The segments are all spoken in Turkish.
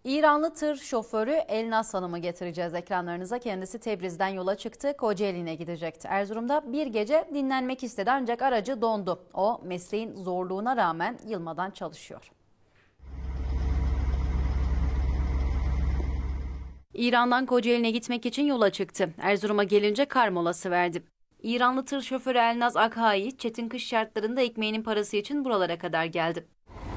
İranlı tır şoförü Elnaz Hanım'ı getireceğiz ekranlarınıza. Kendisi Tebriz'den yola çıktı, Kocaeli'ne gidecekti. Erzurum'da bir gece dinlenmek istedi ancak aracı dondu. O mesleğin zorluğuna rağmen yılmadan çalışıyor. İran'dan Kocaeli'ne gitmek için yola çıktı. Erzurum'a gelince kar molası verdi. İranlı tır şoförü Elnaz Akhayi, çetin kış şartlarında ekmeğinin parası için buralara kadar geldi.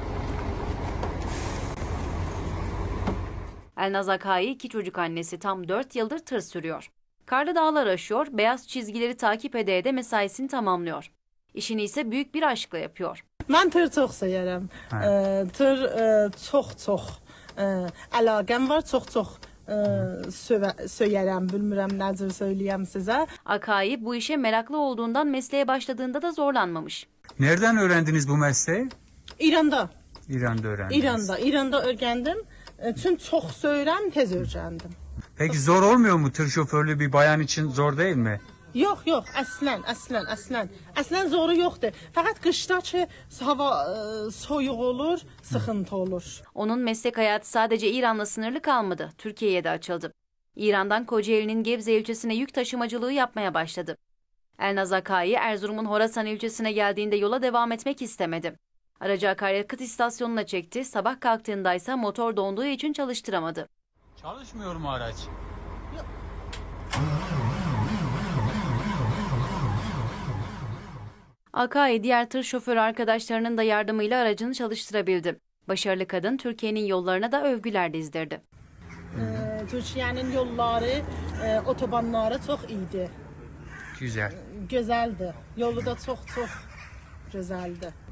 Elnaz Akhayi 2 çocuk annesi, tam 4 yıldır tır sürüyor. Karlı dağlar aşıyor, beyaz çizgileri takip ede mesaisini tamamlıyor. İşini ise büyük bir aşkla yapıyor. Ben tır çok severim. Tır çok əlaqəm var, çok söyərəm, bilmirəm necə söyləyəm sizə. Akhayi bu işe meraklı olduğundan mesleğe başladığında da zorlanmamış. Nereden öğrendiniz bu mesleği? İranda. İran'da öğrendiniz. İranda öyrəndim. Çünki çox söyürəm, tez öyrəndim. Peki zor olmuyor mu tır şoförlüğü bir bayan için zor değil mi? Yox, əslən. Əslən zoru yoxdur. Fəqət qışda ki hava soyuq olur, sıxıntı olur. Onun meslek hayatı sadece İran'la sınırlı kalmadı. Türkiye'ye de açıldı. İran'dan Kocaeli'nin Gebze ilçesine yük taşımacılığı yapmaya başladı. Elnaz Akhayi Erzurum'un Horasan ilçesine geldiğinde yola devam etmek istemedi. Aracı akaryakıt istasyonuna çekti. Sabah kalktığındaysa motor donduğu için çalıştıramadı. Çalışmıyor mu araç? Akhayi diğer tır şoförü arkadaşlarının da yardımıyla aracını çalıştırabildi. Başarılı kadın Türkiye'nin yollarına da övgüler dizdirdi. Türkiye'nin yolları, otobanları çok iyiydi. Güzel. Güzeldi. Yolu da çok güzeldi.